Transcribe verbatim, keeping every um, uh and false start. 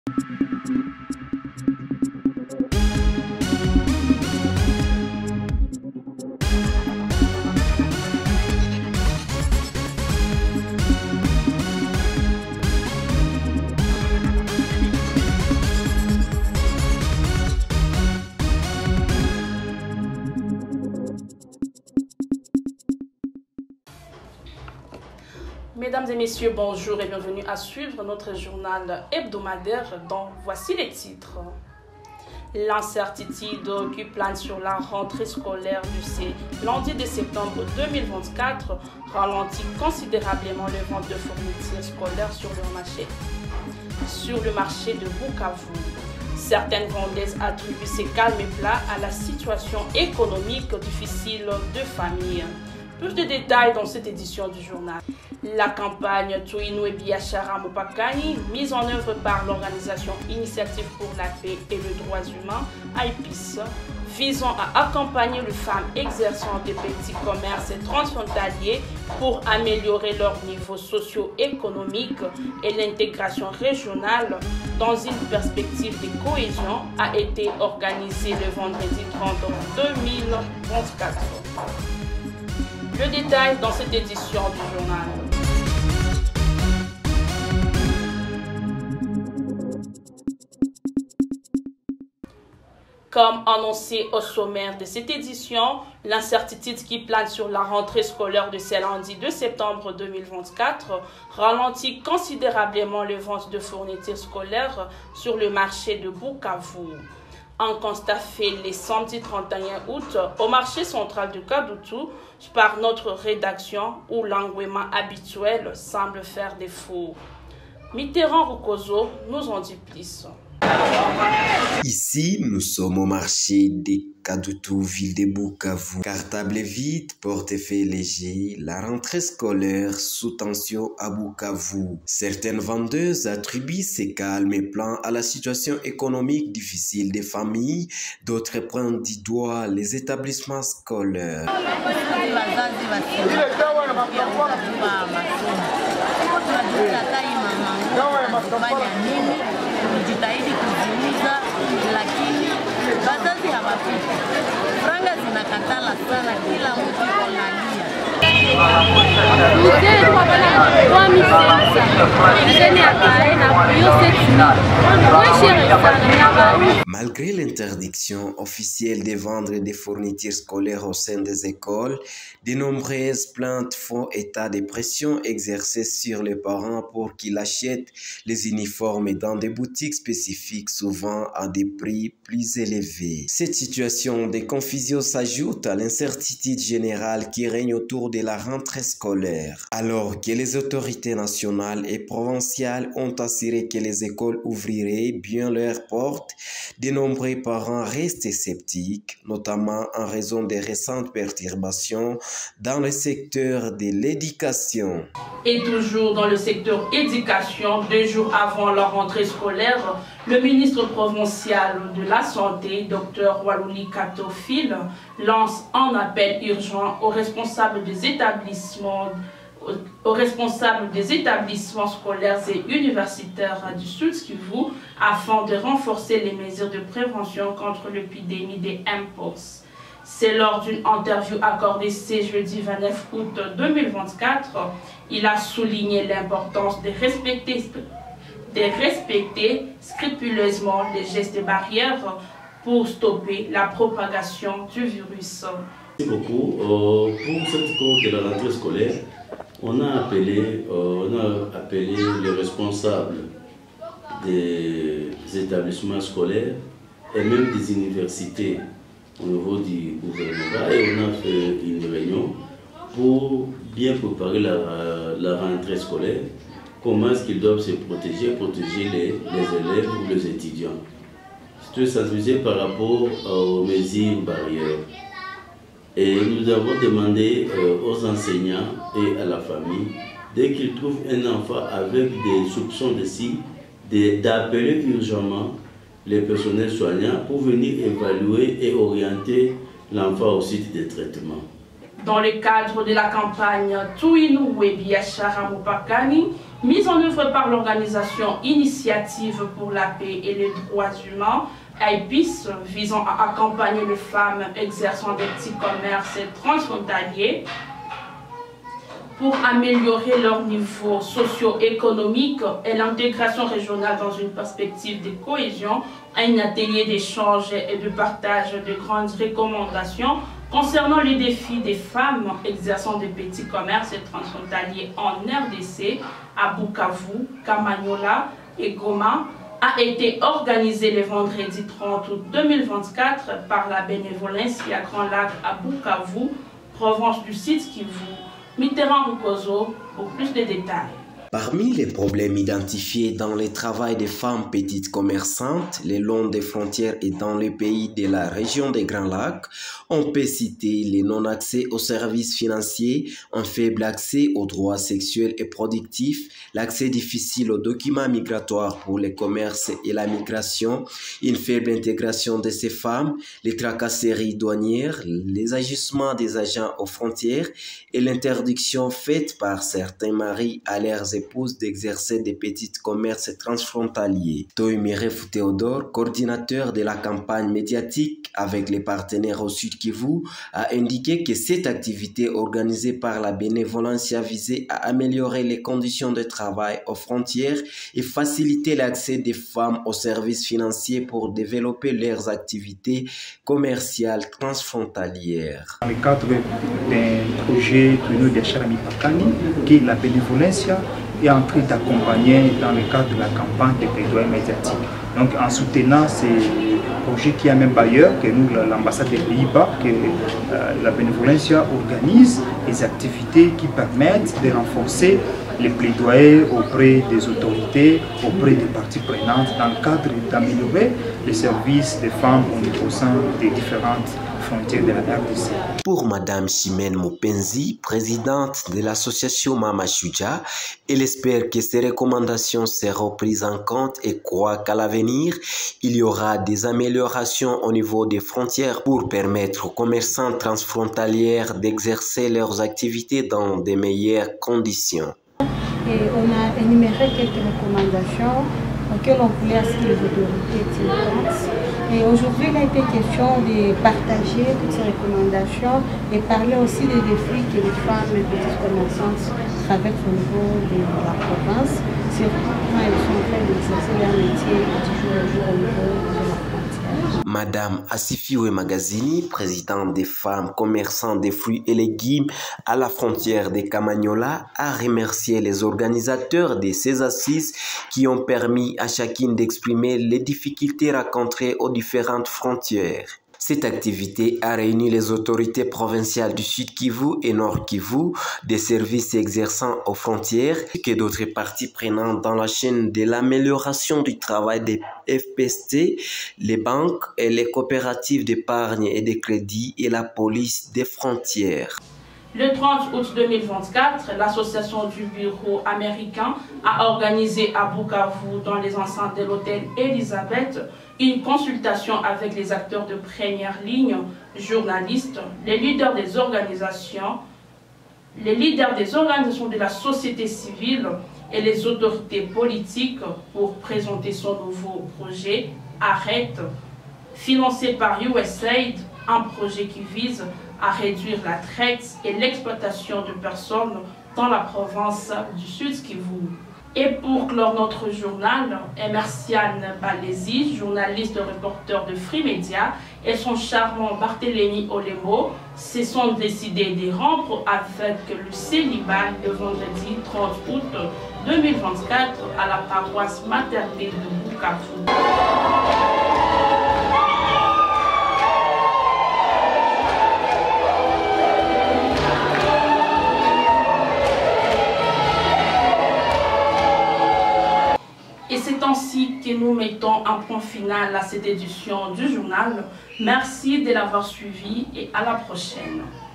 Mesdames et messieurs, bonjour et bienvenue à suivre notre journal hebdomadaire dont voici les titres. L'incertitude qui plane sur la rentrée scolaire du C lundi de septembre deux mille vingt-quatre ralentit considérablement les ventes de fournitures scolaires sur le marché. Sur le marché de Bukavu, certaines vendeuses attribuent ces calmes plats à la situation économique difficile de famille. Plus de détails dans cette édition du journal. La campagne Tuinu Biachara Mopakani, mise en œuvre par l'organisation Initiative pour la paix et les droits humains, I P I S, visant à accompagner les femmes exerçant des petits commerces transfrontaliers pour améliorer leur niveau socio-économique et l'intégration régionale dans une perspective de cohésion, a été organisée le vendredi trente deux mille vingt-quatre. Le détail dans cette édition du journal. Comme annoncé au sommaire de cette édition, l'incertitude qui plane sur la rentrée scolaire de ce lundi deux septembre deux mille vingt-quatre ralentit considérablement les ventes de fournitures scolaires sur le marché de Bukavu. Un constat fait le samedi trente et un août au marché central de Kadutu par notre rédaction où l'engouement habituel semble faire défaut. Mitterrand Rukozo nous en dit plus. Ici, nous sommes au marché des Kadutu, ville de Bukavu. Cartable vide, portefeuille léger, la rentrée scolaire sous tension à Bukavu. Certaines vendeuses attribuent ces calmes et plans à la situation économique difficile des familles, d'autres pointent du doigt les établissements scolaires. Kujitahidi kujiuza, lakini wazazi hawafiki. Franga zinakatala sana, kila mtu analia. Malgré l'interdiction officielle de vendre des fournitures scolaires au sein des écoles, de nombreuses plaintes font état des pressions exercées sur les parents pour qu'ils achètent les uniformes dans des boutiques spécifiques, souvent à des prix plus élevés. Cette situation de confusion s'ajoute à l'incertitude générale qui règne autour de la rentrée scolaire. Alors que les autorités nationales et provinciales ont assuré que les écoles ouvriraient bien leurs portes, de nombreux parents restent sceptiques, notamment en raison des récentes perturbations dans le secteur de l'éducation. Et toujours dans le secteur éducation, deux jours avant la rentrée scolaire, le ministre provincial de la Santé, Dr Wallouni Katofil, lance un appel urgent aux responsables des établissements, aux responsables des établissements scolaires et universitaires du Sud Kivu afin de renforcer les mesures de prévention contre l'épidémie des Mpox. C'est lors d'une interview accordée ce jeudi vingt-neuf août deux mille vingt-quatre, il a souligné l'importance de respecter, de respecter scrupuleusement les gestes barrières pour stopper la propagation du virus. Merci beaucoup. Euh, pour cette course de la rentrée scolaire, on a appelé, euh, on a appelé les responsables des établissements scolaires et même des universités au niveau du gouvernement et on a fait une réunion pour bien préparer la, la rentrée scolaire, comment est-ce qu'ils doivent se protéger, protéger les, les élèves ou les étudiants. C'est sensibilisé par rapport aux mesures barrières. Et nous avons demandé euh, aux enseignants et à la famille, dès qu'ils trouvent un enfant avec des soupçons de sida, d'appeler urgemment les personnels soignants pour venir évaluer et orienter l'enfant au site de traitement. Dans le cadre de la campagne Tuinu Biachara Mopakani, Mise en œuvre par l'organisation Initiative pour la paix et les droits humains, I P I S, visant à accompagner les femmes exerçant des petits commerces transfrontaliers pour améliorer leur niveau socio-économique et l'intégration régionale dans une perspective de cohésion, un atelier d'échange et de partage de grandes recommandations concernant les défis des femmes exerçant des petits commerces transfrontaliers en R D C à Bukavu, Kamanyola et Goma a été organisé le vendredi trente août deux mille vingt-quatre par la Bénévolencia Grand Lac à Bukavu, province du Sud Kivu. Mitterrand Rukozo pour plus de détails. Parmi les problèmes identifiés dans le travail des femmes petites commerçantes, le long des frontières et dans les pays de la région des Grands Lacs, on peut citer le non-accès aux services financiers, un faible accès aux droits sexuels et productifs, l'accès difficile aux documents migratoires pour les commerces et la migration, une faible intégration de ces femmes, les tracasseries douanières, les agissements des agents aux frontières et l'interdiction faite par certains maris à leurs épouses d'exercer des petits commerces transfrontaliers. Toimirefu Théodore, coordinateur de la campagne médiatique avec les partenaires au Sud Kivu, a indiqué que cette activité organisée par la Bénévolencia visait à améliorer les conditions de travail aux frontières et faciliter l'accès des femmes aux services financiers pour développer leurs activités commerciales transfrontalières. Dans le cadre d'un projet de Descharami Pakani, qui est la Bénévolencia est en train d'accompagner dans le cadre de la campagne de plaidoyer médiatique. Donc en soutenant ces projets qui a même bailleur, que nous, l'ambassade des Pays-Bas, que euh, la Bénévolencia organise des activités qui permettent de renforcer les plaidoyers auprès des autorités, auprès des parties prenantes, dans le cadre d'améliorer les services des femmes au sein des différentes frontières de la R D C. Pour Madame Chimène Mupenzi, présidente de l'association Mama Shuja, elle espère que ces recommandations seront prises en compte et croit qu'à l'avenir, il y aura des améliorations au niveau des frontières pour permettre aux commerçants transfrontaliers d'exercer leurs activités dans de meilleures conditions. Et on a énuméré quelques recommandations auxquelles on voulait à ce que les autorités tiennent compte. Et aujourd'hui, il a été question de partager toutes ces recommandations et parler aussi des défis que les femmes et petites commerçantes traversent au niveau de la province, surtout quand elles sont en train d'exercer leur métier du jour au jour au niveau de la frontière. Madame Asifiwe Magazini, présidente des femmes commerçantes des fruits et légumes à la frontière de Kamanyola, a remercié les organisateurs de ces assises qui ont permis à chacune d'exprimer les difficultés rencontrées aux différentes frontières. Cette activité a réuni les autorités provinciales du Sud Kivu et Nord Kivu, des services exerçant aux frontières, et d'autres parties prenantes dans la chaîne de l'amélioration du travail des F P S T, les banques et les coopératives d'épargne et de crédit et la police des frontières. Le trente août deux mille vingt-quatre, l'association du bureau américain a organisé à Bukavu, dans les enceintes de l'hôtel Elisabeth, une consultation avec les acteurs de première ligne, journalistes, les leaders des organisations, les leaders des organisations de la société civile et les autorités politiques pour présenter son nouveau projet Arrête, financé par U S A I D, un projet qui vise à réduire la traite et l'exploitation de personnes dans la province du Sud Kivu. Et pour clore notre journal, Emerciane Balési, journaliste et reporter de Free Media, et son charmant Barthélémy Olemo se sont décidés de rompre avec le célibat le vendredi trente août deux mille vingt-quatre à la paroisse maternelle de Bukavu. Et c'est ainsi que nous mettons un point final à cette édition du journal. Merci de l'avoir suivi et à la prochaine.